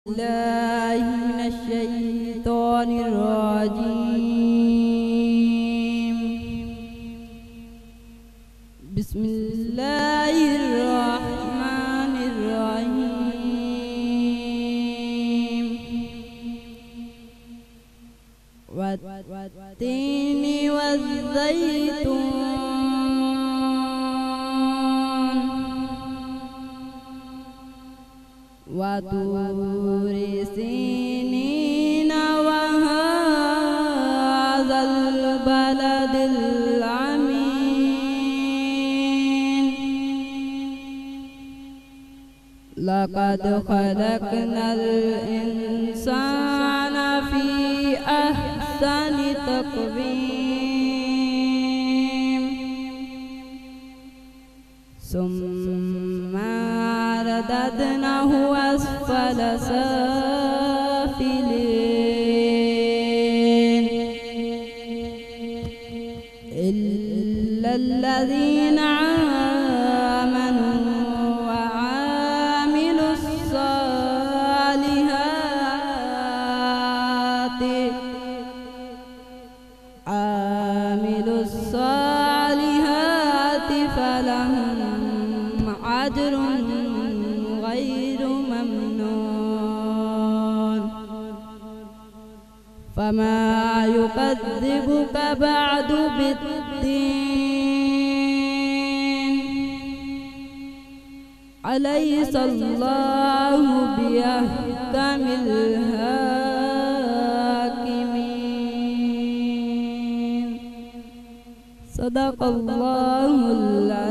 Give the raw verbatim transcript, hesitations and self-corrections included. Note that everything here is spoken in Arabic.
بالله من الشيطان الرجيم. بسم الله الرحمن الرحيم. والتين والزيتون وطور سينين وهذا البلد الأمين. لقد خلقنا الإنسان في أحسن تقويم ثم رددناه أسفل سافلين إلا الذين آمنوا وعملوا الصالحات عملوا الصالحات فلهم أجر غير ممنون. فما يكذبك بعد بالدين؟ أليس الله بأحكم الحاكمين؟ صدق الله العظيم.